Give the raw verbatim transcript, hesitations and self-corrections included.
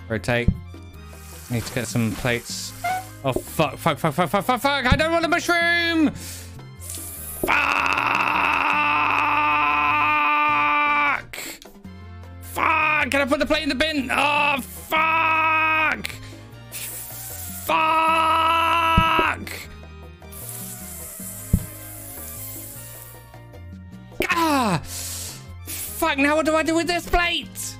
Rotate. Need to get some plates. Oh, fuck, fuck, fuck, fuck, fuck, fuck, fuck. I don't want a mushroom. Fuck. Fuck. Can I put the plate in the bin? Oh, fuck. Fuck. Ah. Fuck, now what do I do with this plate?